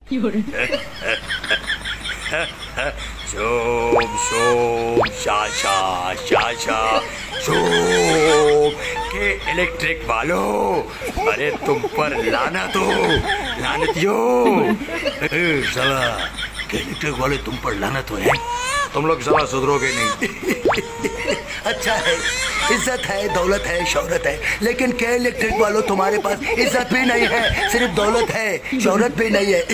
शोम शोम शाशा शाशा शोम के इलेक्ट्रिक वालों, अरे तुम पर लानत हो, लानतियो। साला के इलेक्ट्रिक वाले तुम पर लानत हो है, तुम लोग साला सुधरोगे नहीं। अच्छा है, इज्जत है, दौलत है, शौहरत है, लेकिन के इलेक्ट्रिक वालों तुम्हारे पास इज्जत भी नहीं है, सिर्फ दौलत है, शौहरत भी नहीं है।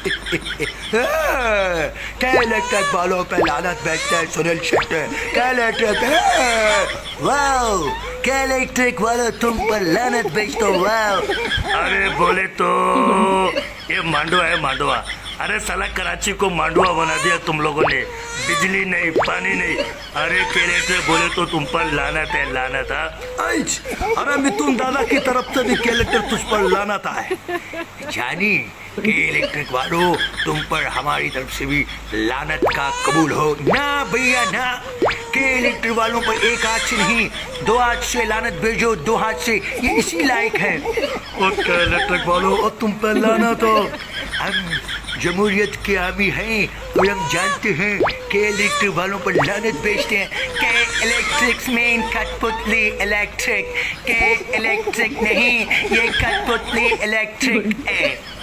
के इलेक्ट्रिक वालों पे लानत भेजते हैं सुनील शेट्टी। के इलेक्ट्रिक, वाओ, के इलेक्ट्रिक वालों तुम पर लानत भेजते हो, वाओ। अरे बोले तो ये मांडवा है, मांडवा। अरे साला कराची को मांडवा बना दिया तुम लोगों ने, बिजली नहीं, पानी नहीं। अरे केलेक्टर बोले तो तुम पर लानत है, लानत है। अरे मिथुन दादा की तरफ से भी केलेक्टर तुझ पर लानत है। जानी के इलेक्ट्रिक वालों, तुम पर हमारी तरफ से भी लानत का कबूल हो। ना भैया ना, के इलेक्ट्रिक वालों पर एक हाथ से नहीं, दो हाथ से लानत भेजो, दो हाथ से, ये इसी लायक है। और के इलेक्ट्रिक वालों, और तुम पर लानत हो। हम जमहूरियत के आमी हैं और हम जानते हैं के इलेक्ट्रिक वालों पर लानत भेजते हैं। के इलेक्ट्रिक्स में कठपुतली इलेक्ट्रिक, के इलेक्ट्रिक नहीं, ये कठपुतली इलेक्ट्रिक है।